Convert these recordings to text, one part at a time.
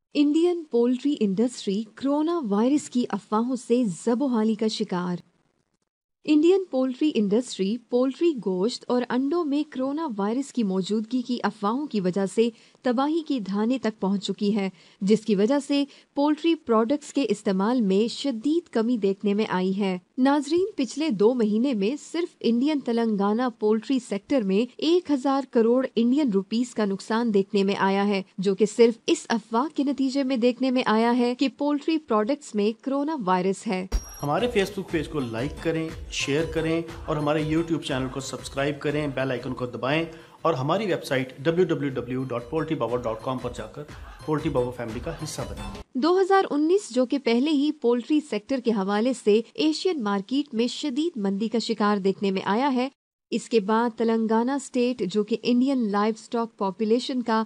Indian poultry industry corona virus की अफवाहों से ज़बोहाली का शिकार। इंडियन पोल्ट्री इंडस्ट्री पोल्ट्री गोश्त और अंडों में कोरोना वायरस की मौजूदगी की अफवाहों की वजह से तबाही की धाने तक पहुंच चुकी है, जिसकी वजह से पोल्ट्री प्रोडक्ट्स के इस्तेमाल में शदीद कमी देखने में आई है। नाजरीन, पिछले 2 महीने में सिर्फ इंडियन तेलंगाना पोल्ट्री सेक्टर में 1000 करोड़ इंडियन रुपीस का नुकसान देखने में आया है, जो कि सिर्फ इस अफवाह के नतीजे में देखने में आया है कि पोल्ट्री प्रोडक्ट्स में कोरोना वायरस है। हमारे फेसबुक पेज को लाइक करें, शेयर करें और हमारे यूट्यूब चैनल को सब्सक्राइब करें, बेल आइकन को दबाएं और हमारी वेबसाइट www.poultrypower.com पर जाकर पोल्ट्री पावर फैमिली का हिस्सा बनें। 2019 जो कि पहले ही पोल्ट्री सेक्टर के हवाले से एशियन मार्केट में शदीद मंदी का शिकार देखने में आया है। इसके बाद तेलंगाना स्टेट, जो कि इंडियन लाइवस्टॉक पॉपुलेशन का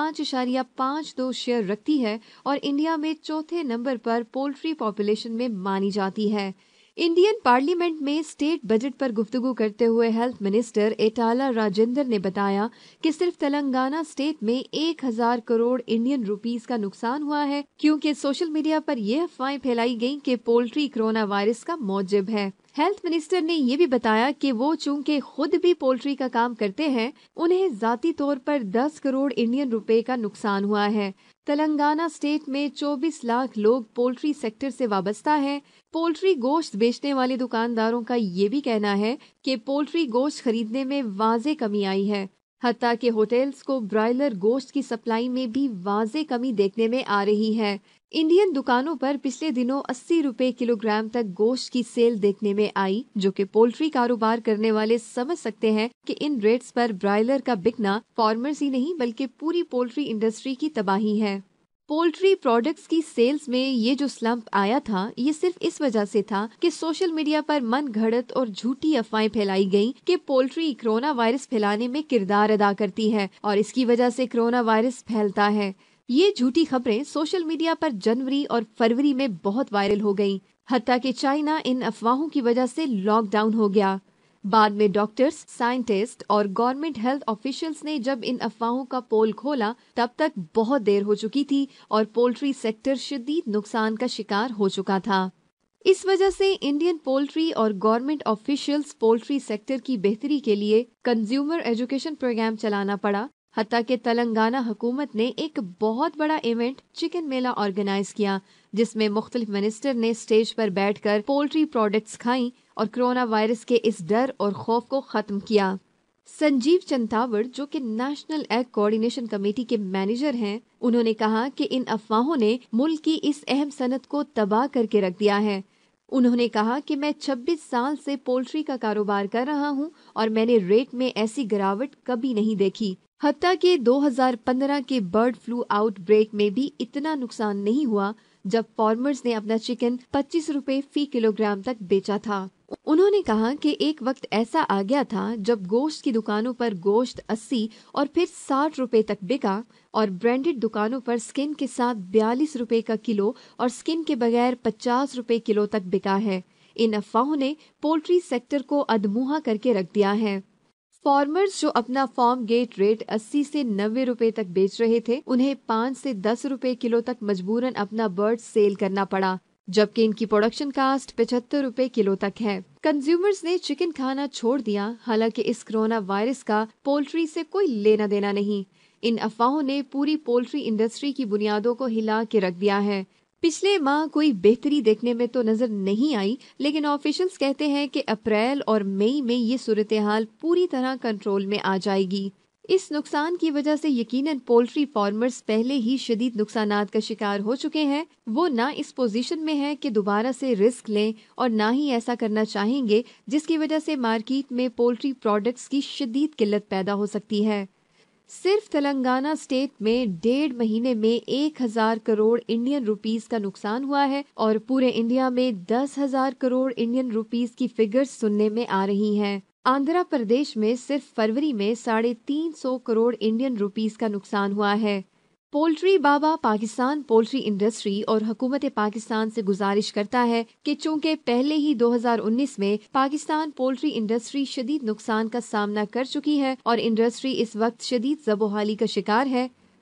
5.52 शेयर रखती है और इंडिया में चौथे नंबर पर पोल्ट्री पॉपुलेशन में मानी जाती है। इंडियन पार्लियामेंट में स्टेट बजट पर गुफ्तगू करते हुए हेल्थ मिनिस्टर एटाला राजेंदर ने बताया कि सिर्फ तेलंगाना स्टेट में 1000 करोड़ इंडियन रुपीस का नुकसान हुआ है, क्योंकि सोशल मीडिया पर यह अफवाहें फैलाई गईं कि पोल्ट्री कोरोना वायरस का मौजिब है। हेल्थ मिनिस्टर ने ये भी बताया कि वो चूंकि खुद भी पोल्ट्री का काम करते हैं, उन्हें जाती तौर पर 10 करोड़ इंडियन रुपए का नुकसान हुआ है। तेलंगाना स्टेट में 24 लाख लोग पोल्ट्री सेक्टर से वाबस्ता हैं। पोल्ट्री गोश्त बेचने वाले दुकानदारों का ये भी कहना है कि पोल्ट्री गोश्त खरीदने में वाज़े कमी आई है। हत्ता कि होटल्स को ब्रायलर गोश्त की सप्लाई में भी वाज़े कमी देखने में आ रही है। इंडियन दुकानों पर पिछले दिनों 80 रुपए किलोग्राम तक गोश्त की सेल देखने में आई, जो कि पोल्ट्री कारोबार करने वाले समझ सकते हैं कि इन रेट्स पर ब्रायलर का बिकना फार्मर्स ही नहीं बल्कि पूरी पोल्ट्री इंडस्ट्री की तबाही है। पोल्ट्री प्रोडक्ट्स की सेल्स में ये जो स्लम्प आया था, ये सिर्फ इस वजह से था कि सोशल मीडिया पर मन घड़त और झूठी अफवाहें फैलाई गईं कि पोल्ट्री कोरोना वायरस फैलाने में किरदार अदा करती है और इसकी वजह से कोरोना वायरस फैलता है। ये झूठी खबरें सोशल मीडिया पर जनवरी और फरवरी में बहुत वायरल हो गईं, हत्ता कि चाइना इन अफवाहों की वजह से लॉकडाउन हो गया। बाद में डॉक्टर्स, साइंटिस्ट और गवर्नमेंट हेल्थ ऑफिशियल्स ने जब इन अफवाहों का पोल खोला, तब तक बहुत देर हो चुकी थी और पोल्ट्री सेक्टर शदीद नुकसान का शिकार हो चुका था। इस वजह से इंडियन पोल्ट्री और गवर्नमेंट ऑफिशियल्स पोल्ट्री सेक्टर की बेहतरी के लिए कंज्यूमर एजुकेशन प्रोग्राम चलाना पड़ा। हत्ता कि तेलंगाना हुकूमत ने एक बहुत बड़ा इवेंट चिकन मेला ऑर्गेनाइज किया, जिसमें मुख्तलिफ मिनिस्टर ने स्टेज पर बैठकर पोल्ट्री प्रोडक्ट्स खाई और कोरोना वायरस के इस डर और खौफ को खत्म किया। संजीव चंतावड़, जो कि नेशनल एग कोऑर्डिनेशन कमेटी के मैनेजर हैं, उन्होंने कहा कि इन अफवाहों ने मुल्क की इस अहम सनत को तबाह करके रख दिया है। उन्होंने कहा कि मैं 26 साल से पोल्ट्री का कारोबार कर रहा हूं और मैंने रेट में ऐसी गिरावट कभी नहीं देखी। हत्ता कि 2015 के बर्ड फ्लू आउटब्रेक में भी इतना नुकसान नहीं हुआ, जब फार्मर्स ने अपना चिकन 25 रुपए फी किलोग्राम तक बेचा था। उन्होंने कहा कि एक वक्त ऐसा आ गया था जब गोश्त की दुकानों पर गोश्त 80 और फिर 60 रुपए तक बिका और ब्रांडेड दुकानों पर स्किन के साथ 42 रुपए का किलो और स्किन के बगैर 50 रुपए किलो तक बिका है। इन अफवाहों ने पोल्ट्री सेक्टर को अधमुहा करके रख दिया है। फार्मर्स जो अपना फार्म गेट रेट 80 से 90 रुपए तक बेच रहे थे, उन्हें 5 से 10 रुपए किलो तक मजबूरन अपना बर्ड सेल करना पड़ा, जबकि इनकी प्रोडक्शन कास्ट 75 रुपए किलो तक है। कंज्यूमर्स ने चिकन खाना छोड़ दिया, हालांकि इस कोरोना वायरस का पोल्ट्री से कोई लेना देना नहीं। इन अफवाहों ने पूरी पोल्ट्री इंडस्ट्री की बुनियादों को हिला के रख दिया है। पिछले माह कोई बेहतरी देखने में तो नजर नहीं आई, लेकिन ऑफिशियल्स कहते हैं कि अप्रैल और मई में ये सूरत हाल पूरी तरह कंट्रोल में आ जाएगी। इस नुकसान की वजह से यकीनन पोल्ट्री फार्मर्स पहले ही शदीद नुकसानात का शिकार हो चुके हैं। वो ना इस पोजीशन में है कि दोबारा से रिस्क लें और ना ही ऐसा करना चाहेंगे, जिसकी वजह से मार्केट में पोल्ट्री प्रोडक्ट्स की शदीद किल्लत पैदा हो सकती है। सिर्फ तेलंगाना स्टेट में 1.5 महीने में 1000 करोड़ इंडियन रुपीस का नुकसान हुआ है और पूरे इंडिया में 10,000 करोड़ इंडियन रुपीस की फिगर्स सुनने में आ रही हैं। आंध्र प्रदेश में सिर्फ फरवरी में 350 करोड़ इंडियन रुपीस का नुकसान हुआ है। Poultry Baba Pakistan poultry industry और हुकूमत पाकिस्तान से गुजारिश करता है कि चूंकि पहले ही 2019 में पाकिस्तान पोल्ट्री इंडस्ट्री शदीद नुकसान का सामना कर चुकी है और इंडस्ट्री इस वक्त शदीद ज़बोहाली का शिकार है,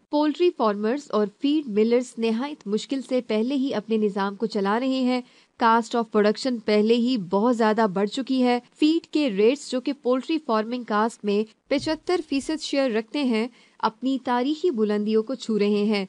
پولٹری فارمرز اور فیڈ ملرز نہایت مشکل سے پہلے ہی اپنے نظام کو چلا رہے ہیں. کاسٹ آف پروڈکشن پہلے ہی بہت زیادہ بڑھ چکی ہے. فیڈ کے ریٹس جو کہ پولٹری فارمنگ کاسٹ میں 75% شیئر رکھتے ہیں اپنی تاریخی بلندیوں کو چھو رہے ہیں.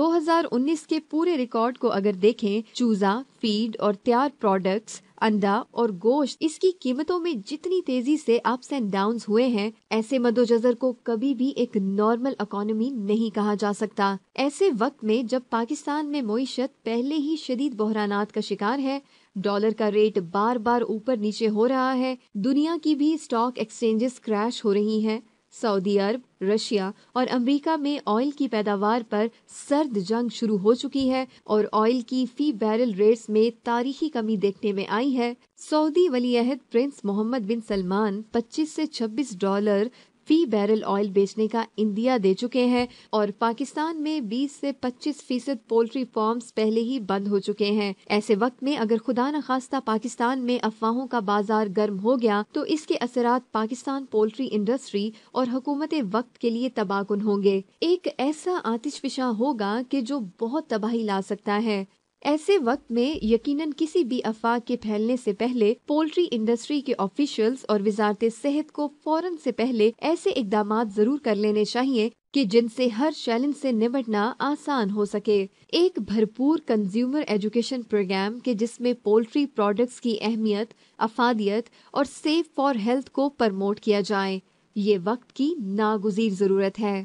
2019 کے پورے ریکارڈ کو اگر دیکھیں، چوزا، فیڈ اور تیار پروڈکٹس، انڈا اور گوشت، اس کی قیمتوں میں جتنی تیزی سے اپس اینڈ ڈاؤنز ہوئے ہیں، ایسے مدوجزر کو کبھی بھی ایک نارمل اکانومی نہیں کہا جا سکتا. ایسے وقت میں جب پاکستان میں معیشت پہلے ہی شدید بحرانات کا شکار ہے، ڈالر کا ریٹ بار بار اوپر نیچے ہو رہا ہے، دنیا کی بھی اسٹاک ایکسچینجز کریش ہو رہی ہیں، سعودی عرب، رشیا اور امریکہ میں آئل کی پیداوار پر سرد جنگ شروع ہو چکی ہے اور آئل کی فی بیرل ریٹس میں تاریخی کمی دیکھنے میں آئی ہے. سعودی ولی عہد پرنس محمد بن سلمان $25 سے $26 فی بیرل آئل بیچنے کا عندیہ دے چکے ہیں اور پاکستان میں 20 سے 25% پولٹری فارمز پہلے ہی بند ہو چکے ہیں. ایسے وقت میں اگر خدا نخواستہ پاکستان میں افواہوں کا بازار گرم ہو گیا تو اس کے اثرات پاکستان پولٹری انڈسٹری اور حکومت وقت کے لیے تباہ کن ہوں گے. ایک ایسا آتش فشاں ہوگا کہ جو بہت تباہی لا سکتا ہے. ایسے وقت میں یقیناً کسی بھی افواہ کے پھیلنے سے پہلے پولٹری انڈسٹری کے آفیشلز اور وزارت صحت کو فوراً سے پہلے ایسے اقدامات ضرور کر لینے چاہیے کہ جن سے ہر چیلنج سے نمٹنا آسان ہو سکے. ایک بھرپور کنزیومر ایجوکیشن پروگرام کہ جس میں پولٹری پروڈکٹس کی اہمیت، افادیت اور سیف فار ہیلتھ کو پرموٹ کیا جائے، یہ وقت کی ناگزیر ضرورت ہے.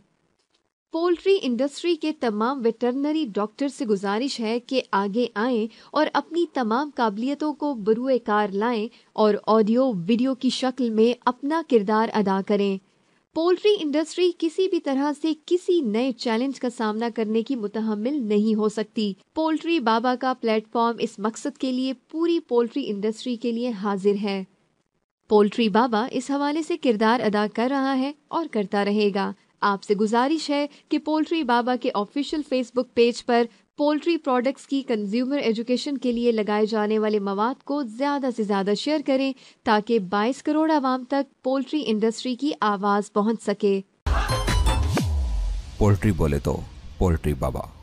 پولٹری انڈسٹری کے تمام ویٹرنری ڈاکٹر سے گزارش ہے کہ آگے آئیں اور اپنی تمام قابلیتوں کو بروئے کار لائیں اور آڈیو ویڈیو کی شکل میں اپنا کردار ادا کریں. پولٹری انڈسٹری کسی بھی طرح سے کسی نئے چیلنج کا سامنا کرنے کی متحمل نہیں ہو سکتی. پولٹری بابا کا پلیٹ فارم اس مقصد کے لیے پوری پولٹری انڈسٹری کے لیے حاضر ہے. پولٹری بابا اس حوالے سے کردار ادا کر رہا ہے اور کرتا رہے گا. آپ سے گزارش ہے کہ پولٹری بابا کے آفیشیل فیس بک پیج پر پولٹری پروڈکٹس کی کنزیومر ایجوکیشن کے لیے لگائے جانے والے مواد کو زیادہ سے زیادہ شیئر کریں تاکہ 22 کروڑ عوام تک پولٹری انڈسٹری کی آواز پہنچ سکے. پولٹری بولے تو پولٹری بابا.